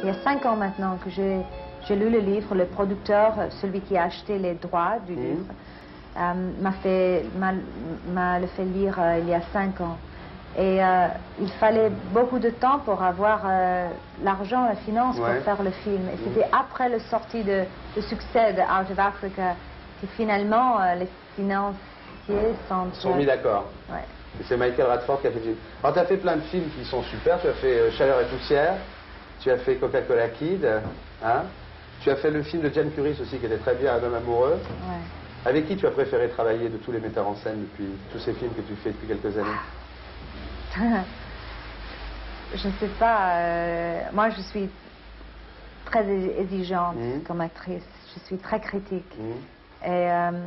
il y a 5 ans maintenant que j'ai lu le livre. Le producteur, celui qui a acheté les droits du livre, m'a le fait lire il y a 5 ans. Et il fallait beaucoup de temps pour avoir l'argent, la finance pour faire le film. Et c'était après la sortie de succès de Out of Africa que finalement les financiers sont mis d'accord. Ouais. Et c'est Michael Radford qui a fait le film. Alors tu as fait plein de films qui sont super. Tu as fait Chaleur et poussière, tu as fait Coca-Cola Kid, hein? Tu as fait le film de Jane Curis aussi qui était très bien, Un homme amoureux. Ouais. Avec qui tu as préféré travailler de tous les metteurs en scène depuis tous ces films que tu fais depuis quelques années? Je ne sais pas. Moi, je suis très exigeante comme actrice. Je suis très critique. Et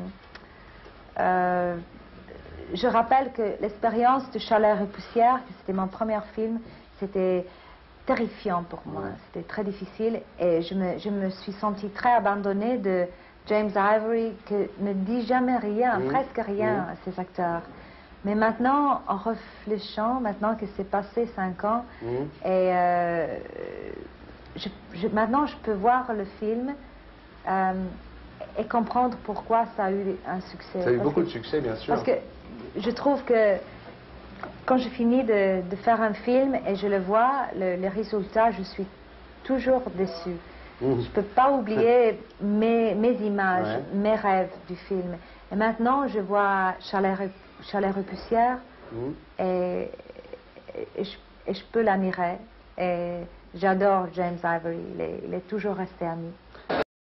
je rappelle que l'expérience de Chaleur et poussière, c'était mon premier film, c'était terrifiant pour moi. C'était très difficile et je me suis sentie très abandonnée de James Ivory, qui ne dit jamais rien, presque rien à ses acteurs. Mais maintenant, en réfléchissant, maintenant que c'est passé 5 ans, et maintenant je peux voir le film et comprendre pourquoi ça a eu un succès. Ça a eu beaucoup de succès, bien sûr. Parce que je trouve que quand je finis de faire un film et je le vois, le résultat, je suis toujours déçue. Je ne peux pas oublier mes images, mes rêves du film. Et maintenant, je vois Chaleur et poussière et je peux l'admirer. Et j'adore James Ivory, il est toujours resté ami.